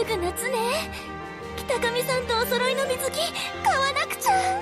ぐ夏ね。北上さんとお揃いの水着買わなくちゃ。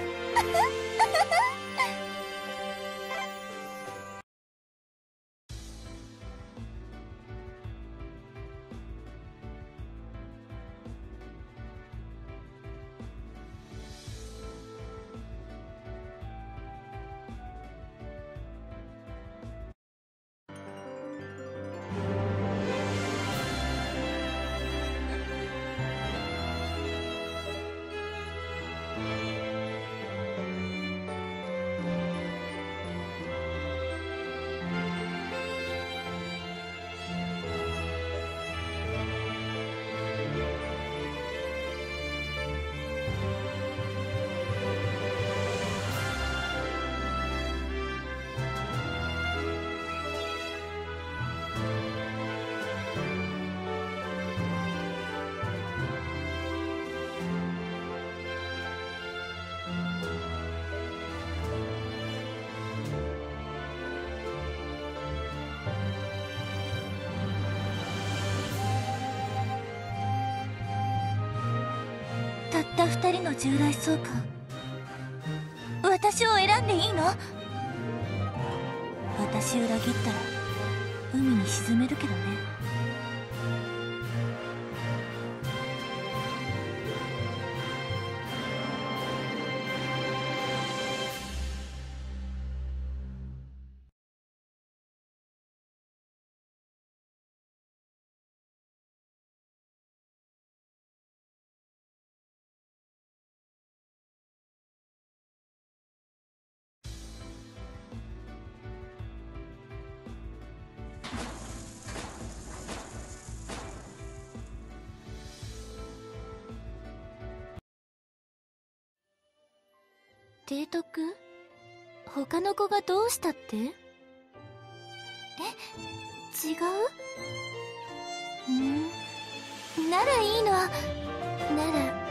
たった2人の従来相関、私を選んでいいの？私裏切ったら海に沈めるけどね。提督？他の子がどうしたって？違う？ならいいの。なら